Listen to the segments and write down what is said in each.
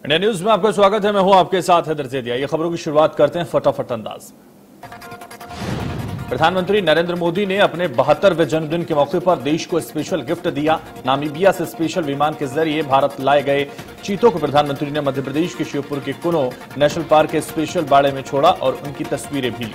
India news में आपका स्वागत है। मैं हूं आपके साथ हैदर ज़ैदिया। ये खबरों की शुरुआत करते हैं फटाफट अंदाज। प्रधानमंत्री नरेंद्र मोदी ने अपने 72वें जन्मदिन के मौके पर देश को स्पेशल गिफ्ट दिया। नामीबिया से स्पेशल विमान के जरिए भारत लाए गए चीतों को प्रधानमंत्री ने मध्य प्रदेश के शिवपुर के कुनो नेशनल पार्क के स्पेशल बाड़े में छोड़ा और उनकी तस्वीरें भी ली।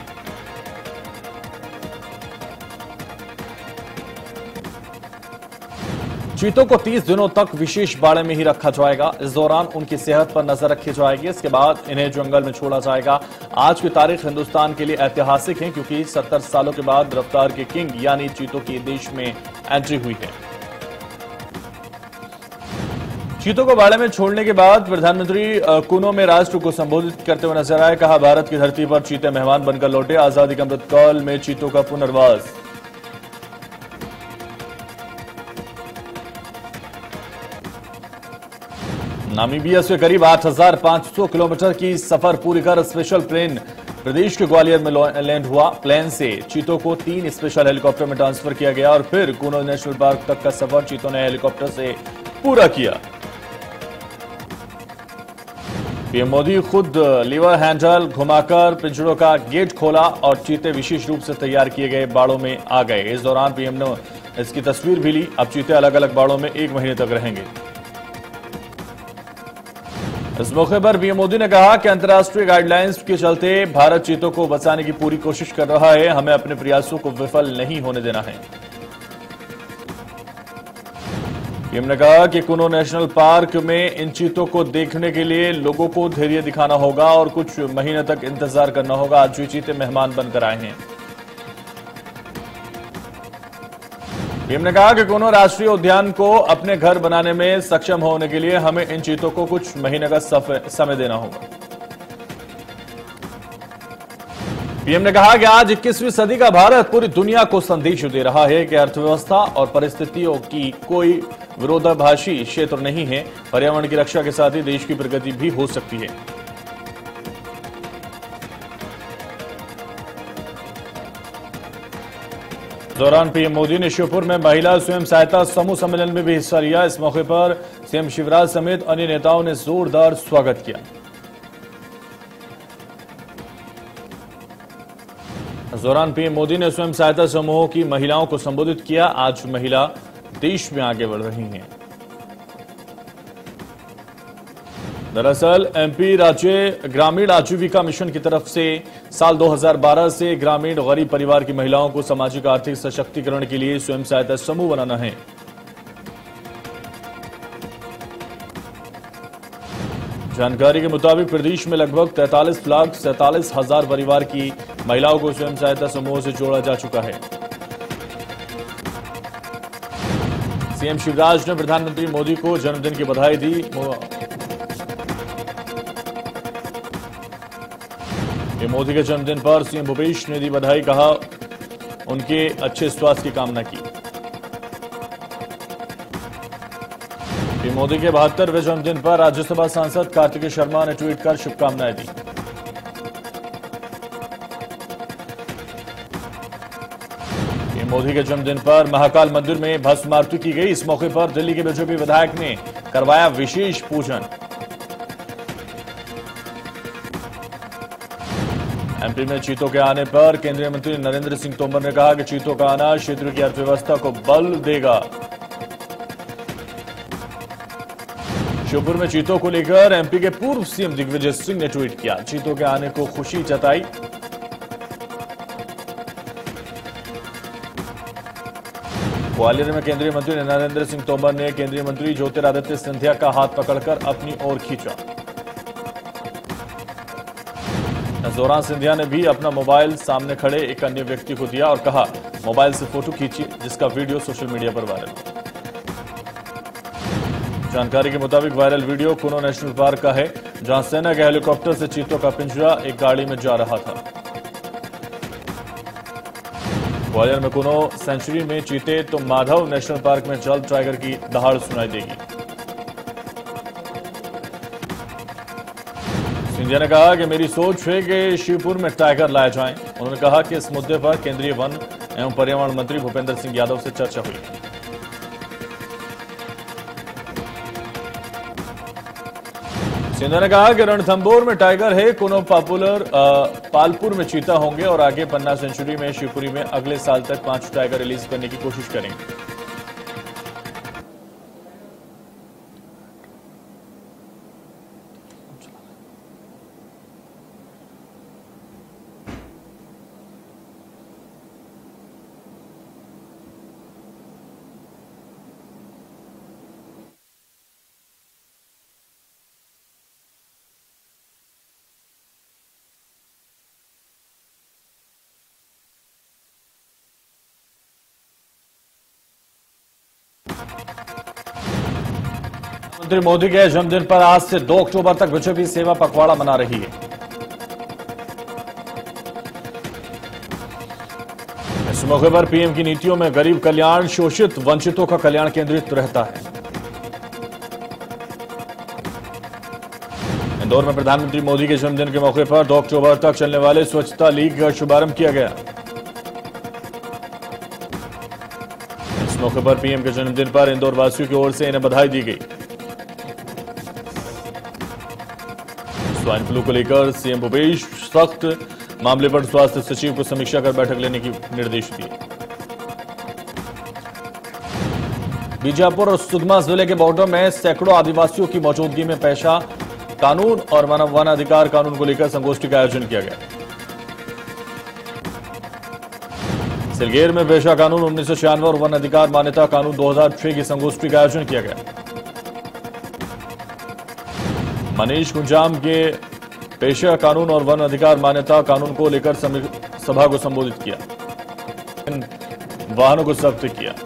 चीतों को 30 दिनों तक विशेष बाड़े में ही रखा जाएगा। इस दौरान उनकी सेहत पर नजर रखी जाएगी। इसके बाद इन्हें जंगल में छोड़ा जाएगा। आज की तारीख हिंदुस्तान के लिए ऐतिहासिक है क्योंकि 70 सालों के बाद रफ्तार के किंग यानी चीतों की देश में एंट्री हुई है। चीतों को बाड़े में छोड़ने के बाद प्रधानमंत्री कुनो में राष्ट्र को संबोधित करते हुए नजर आए। कहा, भारत की धरती पर चीते मेहमान बनकर लौटे। आजादी के अमृत काल में चीतों का पुनर्वास। नामीबिया से करीब 8,500 किलोमीटर की सफर पूरी कर स्पेशल प्लेन प्रदेश के ग्वालियर में लैंड हुआ। प्लेन से चीतों को 3 स्पेशल हेलीकॉप्टर में ट्रांसफर किया गया और फिर कुनो नेशनल पार्क तक का सफर चीतों ने हेलीकॉप्टर से पूरा किया। पीएम मोदी खुद लीवर हैंडल घुमाकर पिंजरों का गेट खोला और चीते विशेष रूप से तैयार किए गए बाड़ों में आ गए। इस दौरान पीएम ने इसकी तस्वीर भी ली। अब चीते अलग अलग बाड़ों में 1 महीने तक रहेंगे। इस मौके पर पीएम मोदी ने कहा कि अंतर्राष्ट्रीय गाइडलाइंस के चलते भारत चीतों को बचाने की पूरी कोशिश कर रहा है। हमें अपने प्रयासों को विफल नहीं होने देना है। पीएम ने कहा कि कुनो नेशनल पार्क में इन चीतों को देखने के लिए लोगों को धैर्य दिखाना होगा और कुछ महीने तक इंतजार करना होगा। आज जो चीते मेहमान बनकर आए हैं। पीएम ने कहा कि कुनो राष्ट्रीय उद्यान को अपने घर बनाने में सक्षम होने के लिए हमें इन चीतों को कुछ महीने का समय देना होगा। पीएम ने कहा कि आज 21वीं सदी का भारत पूरी दुनिया को संदेश दे रहा है कि अर्थव्यवस्था और परिस्थितियों की कोई विरोधाभासी क्षेत्र नहीं है। पर्यावरण की रक्षा के साथ ही देश की प्रगति भी हो सकती है। दौरान पीएम मोदी ने शिवपुर में महिला स्वयं सहायता समूह सम्मेलन में भी हिस्सा लिया। इस मौके पर सीएम शिवराज समेत अन्य नेताओं ने जोरदार स्वागत किया। इस दौरान पीएम मोदी ने स्वयं सहायता समूहों की महिलाओं को संबोधित किया। आज महिला देश में आगे बढ़ रही हैं। दरअसल एमपी राज्य ग्रामीण आजीविका मिशन की तरफ से साल 2012 से ग्रामीण गरीब परिवार की महिलाओं को सामाजिक आर्थिक सशक्तिकरण के लिए स्वयं सहायता समूह बनाना है। जानकारी के मुताबिक प्रदेश में लगभग 43,47,000 परिवार की महिलाओं को स्वयं सहायता समूहों से जोड़ा जा चुका है। सीएम शिवराज ने प्रधानमंत्री मोदी को जन्मदिन की बधाई दी। मोदी के जन्मदिन पर सीएम भूपेश ने दी बधाई। कहा, उनके अच्छे स्वास्थ्य की कामना की। मोदी के 72वें जन्मदिन पर राज्यसभा सांसद कार्तिकेय शर्मा ने ट्वीट कर शुभकामनाएं दी। मोदी के जन्मदिन पर महाकाल मंदिर में भस्म आरती की गई। इस मौके पर दिल्ली के बीजेपी विधायक ने करवाया विशेष पूजन। एमपी में चीतों के आने पर केंद्रीय मंत्री नरेंद्र सिंह तोमर ने कहा कि चीतों का आना क्षेत्र की अर्थव्यवस्था को बल देगा। शिवपुर में चीतों को लेकर एमपी के पूर्व सीएम दिग्विजय सिंह ने ट्वीट किया। चीतों के आने को खुशी जताई। ग्वालियर में केंद्रीय मंत्री नरेंद्र सिंह तोमर ने केंद्रीय मंत्री ज्योतिरादित्य सिंधिया का हाथ पकड़कर अपनी ओर खींचा। इस दौरान सिंधिया ने भी अपना मोबाइल सामने खड़े एक अन्य व्यक्ति को दिया और कहा, मोबाइल से फोटो खींचिए, जिसका वीडियो सोशल मीडिया पर वायरल हुआ। जानकारी के मुताबिक viral video Kuno national park का है, जहां सेना के हेलीकॉप्टर से चीतों का पिंजरा एक गाड़ी में जा रहा था। ग्वालियर में कुनो सेंचुरी में चीते तो माधव नेशनल पार्क में जल्द टाइगर की दहाड़ सुनाई देगी। सिंधिया ने कहा कि मेरी सोच है कि शिवपुर में टाइगर लाए जाएं। उन्होंने कहा कि इस मुद्दे पर केंद्रीय वन एवं पर्यावरण मंत्री भूपेंद्र सिंह यादव से चर्चा हुई। सिंधिया ने कहा कि रणथंभौर में टाइगर है, कोनो पालपुर में चीता होंगे और आगे पन्ना सेंचुरी में शिवपुरी में अगले साल तक 5 टाइगर रिलीज करने की कोशिश करेंगे। प्रधानमंत्री मोदी के जन्मदिन पर आज से 2 अक्टूबर तक बीजेपी सेवा पखवाड़ा मना रही है। इस मौके पर पीएम की नीतियों में गरीब कल्याण, शोषित वंचितों का कल्याण केंद्रित रहता है। इंदौर में प्रधानमंत्री मोदी के जन्मदिन के मौके पर 2 अक्टूबर तक चलने वाले स्वच्छता लीग का शुभारंभ किया गया। इस मौके पर पीएम के जन्मदिन पर इंदौर वासियों की ओर से इन्हें बधाई दी गई। स्वाइन फ्लू को लेकर सीएम भूपेश सख्त मामले पर स्वास्थ्य सचिव को समीक्षा कर बैठक लेने की निर्देश दिए। बीजापुर और सुकमा जिले के बॉर्डर में सैकड़ों आदिवासियों की मौजूदगी में पेशा कानून और वन अधिकार कानून को लेकर संगोष्ठी का आयोजन किया गया। सिलगेर में पेशा कानून 1996 और वन अधिकार मान्यता कानून 2006 की संगोष्ठी का आयोजन किया गया। मनीष कुंजाम के पेशा कानून और वन अधिकार मान्यता कानून को लेकर सभा को संबोधित किया, वाहनों को जब्त किया।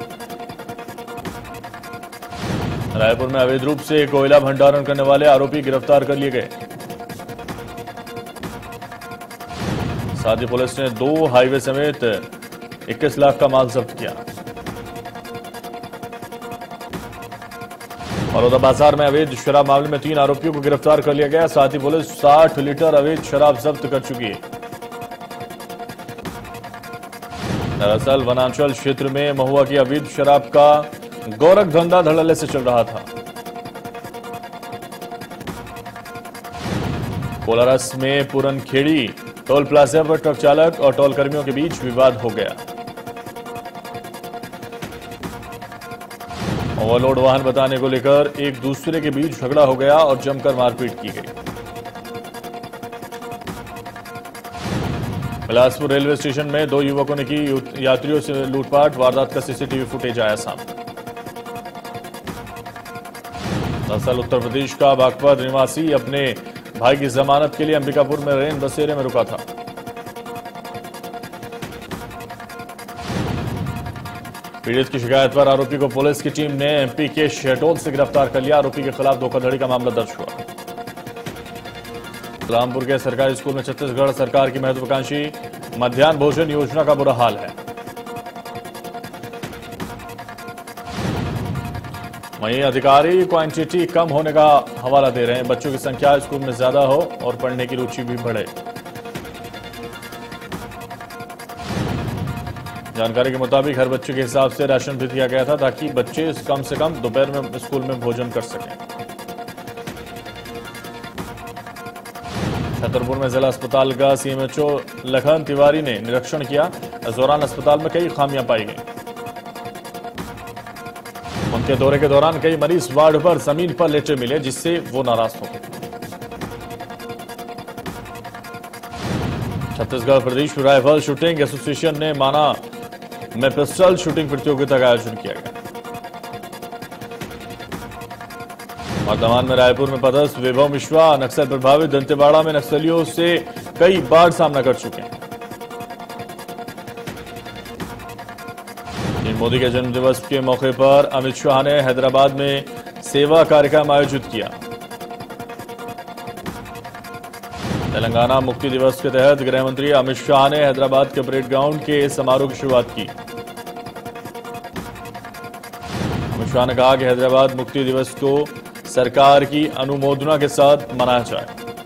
रायपुर में अवैध रूप से कोयला भंडारण करने वाले आरोपी गिरफ्तार कर लिए गए। साथ ही पुलिस ने 2 हाईवे समेत 21 लाख का माल जब्त किया। बड़ौदा बाजार में अवैध शराब मामले में 3 आरोपियों को गिरफ्तार कर लिया गया। साथ ही पुलिस 60 लीटर अवैध शराब जब्त कर चुकी है। दरअसल वनांचल क्षेत्र में महुआ की अवैध शराब का गोरख धंधा धड़ल्ले से चल रहा था। कोलारस में पूरनखेड़ी टोल प्लाजा पर ट्रक चालक और टोल कर्मियों के बीच विवाद हो गया। ओवरलोड वाहन बताने को लेकर एक दूसरे के बीच झगड़ा हो गया और जमकर मारपीट की गई। बिलासपुर रेलवे स्टेशन में 2 युवकों ने की यात्रियों से लूटपाट, वारदात का सीसीटीवी फुटेज आया सामने। दरअसल उत्तर प्रदेश का बागपत निवासी अपने भाई की जमानत के लिए अंबिकापुर में रेन बसेरे में रुका था। पीड़ित की शिकायत पर आरोपी को पुलिस की टीम ने एमपी के शहडोल से गिरफ्तार कर लिया। आरोपी के खिलाफ धोखाधड़ी का मामला दर्ज हुआ। इस्लामपुर के सरकारी स्कूल में छत्तीसगढ़ सरकार की महत्वाकांक्षी मध्याह्न भोजन योजना का बुरा हाल है। वहीं अधिकारी क्वांटिटी कम होने का हवाला दे रहे हैं। बच्चों की संख्या स्कूल में ज्यादा हो और पढ़ने की रुचि भी बढ़े। जानकारी के मुताबिक हर बच्चे के हिसाब से राशन भी दिया गया था ताकि बच्चे कम से कम दोपहर में स्कूल में भोजन कर सकें। छतरपुर में जिला अस्पताल का सीएमएचओ लखन तिवारी ने निरीक्षण किया। इस दौरान अस्पताल में कई खामियां पाई गई। उनके दौरे के दौरान कई मरीज वार्ड पर जमीन पर लेटे मिले, जिससे वो नाराज हो गए। छत्तीसगढ़ प्रदेश राइफल शूटिंग एसोसिएशन ने माना में पिस्टल शूटिंग प्रतियोगिता का आयोजन किया गया। वर्तमान में रायपुर में पदस्थ वैभव मिश्रा नक्सल प्रभावित दंतेवाड़ा में नक्सलियों से कई बार सामना कर चुके हैं। मोदी के जन्मदिवस के मौके पर अमित शाह ने हैदराबाद में सेवा कार्यक्रम आयोजित किया। तेलंगाना मुक्ति दिवस के तहत गृह मंत्री अमित शाह ने हैदराबाद के परेड ग्राउंड के समारोह की शुरुआत की। अमित शाह ने कहा कि हैदराबाद मुक्ति दिवस को सरकार की अनुमोदना के साथ मनाया जाए।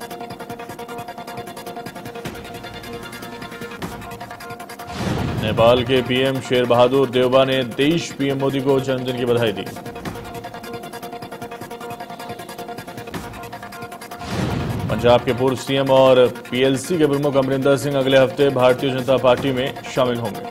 नेपाल के पीएम शेर बहादुर देउबा ने देश पीएम मोदी को जन्मदिन की बधाई दी। पंजाब के पूर्व सीएम और पीएलसी के प्रमुख अमरिंदर सिंह अगले हफ्ते भारतीय जनता पार्टी में शामिल होंगे।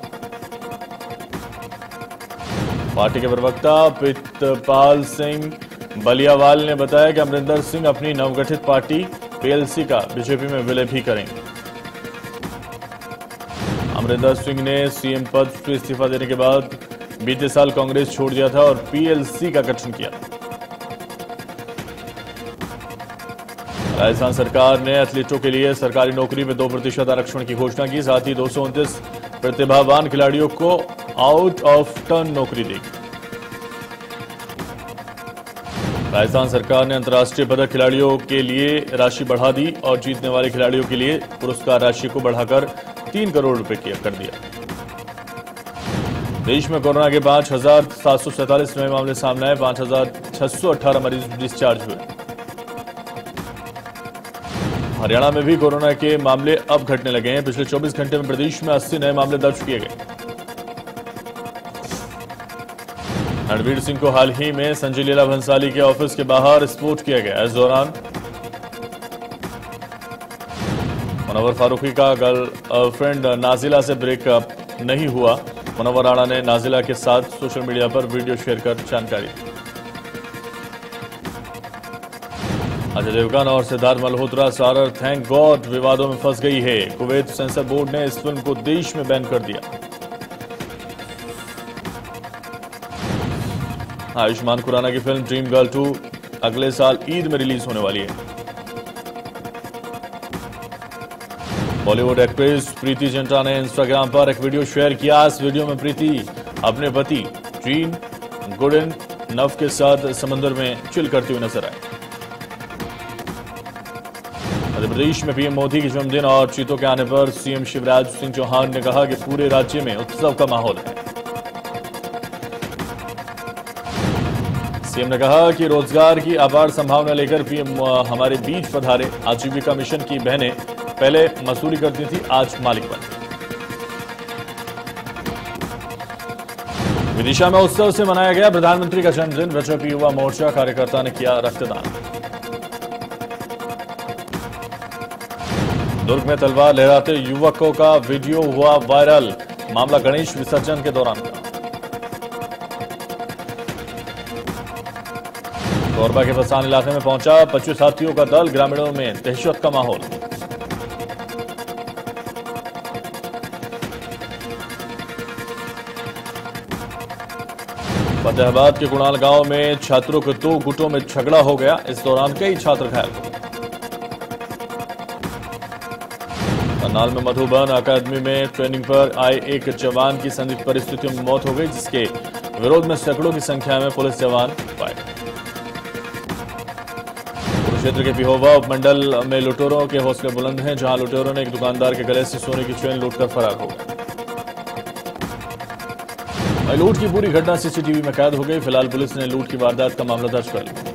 पार्टी के प्रवक्ता प्रीतपाल सिंह बलियावाल ने बताया कि अमरिंदर सिंह अपनी नवगठित पार्टी पीएलसी का बीजेपी में विलय भी करेंगे। अमरिंदर सिंह ने सीएम पद से इस्तीफा देने के बाद बीते साल कांग्रेस छोड़ दिया था और पीएलसी का गठन किया। राजस्थान सरकार ने एथलीटों के लिए सरकारी नौकरी में 2% आरक्षण की घोषणा की। साथ ही 229 प्रतिभावान खिलाड़ियों को आउट ऑफ टर्न नौकरी देगी। राजस्थान सरकार ने अंतर्राष्ट्रीय पदक खिलाड़ियों के लिए राशि बढ़ा दी और जीतने वाले खिलाड़ियों के लिए पुरस्कार राशि को बढ़ाकर 3 करोड़ रुपए कर दिया। देश में कोरोना के 5,747 नए मामले सामने आए। 5,618 मरीज डिस्चार्ज हुए। हरियाणा में भी कोरोना के मामले अब घटने लगे हैं। पिछले 24 घंटे में प्रदेश में 80 नए मामले दर्ज किए गए। रणवीर सिंह को हाल ही में संजय लीला भंसाली के ऑफिस के बाहर स्फोट किया गया। इस दौरान मुनव्वर फारूकी का गर्लफ्रेंड नाजिला से ब्रेकअप नहीं हुआ। मुनव्वर राणा ने नाजिला के साथ सोशल मीडिया पर वीडियो शेयर कर जानकारी दी। अजय देवगन और Siddharth Malhotra starrer thank God विवादों में फंस गई है। कुवैत सेंसर बोर्ड ने इस फिल्म को देश में बैन कर दिया। आयुष्मान खुराना की फिल्म ड्रीम गर्ल 2 अगले साल ईद में रिलीज होने वाली है। बॉलीवुड एक्ट्रेस प्रीति जिंटा ने इंस्टाग्राम पर एक वीडियो शेयर किया। इस वीडियो में प्रीति अपने पति जीन गुडनफ के साथ समंदर में चिल करती हुई नजर आई। मध्य प्रदेश में पीएम मोदी के जन्मदिन और चीतों के आने पर सीएम शिवराज सिंह चौहान ने कहा कि पूरे राज्य में उत्सव का माहौल है। सीएम ने कहा कि रोजगार की अपार संभावना लेकर पीएम हमारे बीच पधारे। आजीविका मिशन की बहनें पहले मजदूरी करती थी, आज मालिक बन गई। विदिशा में उत्सव से मनाया गया प्रधानमंत्री का जन्मदिन। बीजेपी युवा मोर्चा कार्यकर्ता ने किया रक्तदान। दुर्ग में तलवार लहराते युवकों का वीडियो हुआ वायरल। मामला गणेश विसर्जन के दौरान का। कोरबा के फसान इलाके में पहुंचा 25 हाथियों का दल। ग्रामीणों में दहशत का माहौल। फतेहाबाद के कुणाल गांव में छात्रों के 2 गुटों में झगड़ा हो गया। इस दौरान कई छात्र घायल हो गए। करनाल में मधुबन अकादमी में ट्रेनिंग पर आए एक जवान की संदिग्ध परिस्थितियों में मौत हो गई, जिसके विरोध में सैकड़ों की संख्या में पुलिस जवान पाए। कुरुक्षेत्र के पिहोवा उपमंडल में लुटेरों के हौसले बुलंद हैं, जहां लुटेरों ने एक दुकानदार के गले से सोने की चेन लूटकर फरार हो गए। लूट की पूरी घटना सीसीटीवी में कैद हो गई। फिलहाल पुलिस ने लूट की वारदात का मामला दर्ज कर लिया।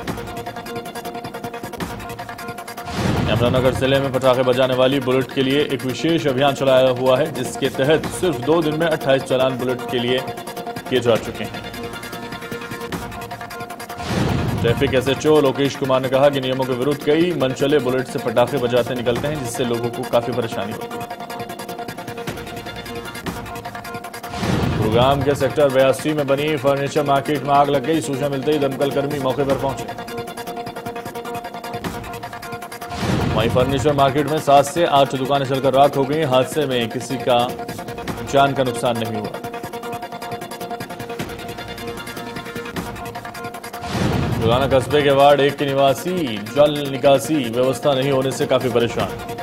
यमुनानगर जिले में पटाखे बजाने वाली बुलेट के लिए एक विशेष अभियान चलाया हुआ है, जिसके तहत सिर्फ 2 दिन में 28 चालान बुलेट के लिए किए जा चुके हैं। ट्रैफिक एसएचओ लोकेश कुमार ने कहा कि नियमों के विरुद्ध कई मनचले बुलेट से पटाखे बजाते निकलते हैं, जिससे लोगों को काफी परेशानी होती है। गुरुग्राम के सेक्टर 82 में बनी फर्नीचर मार्केट में आग लग गई। सूचना मिलते ही दमकल कर्मी मौके पर पहुंचे। वहीं फर्नीचर मार्केट में 7 से 8 दुकानें जलकर राख हो गई। हादसे में किसी का जान का नुकसान नहीं हुआ। जुलाना कस्बे के वार्ड 1 के निवासी जल निकासी व्यवस्था नहीं होने से काफी परेशान।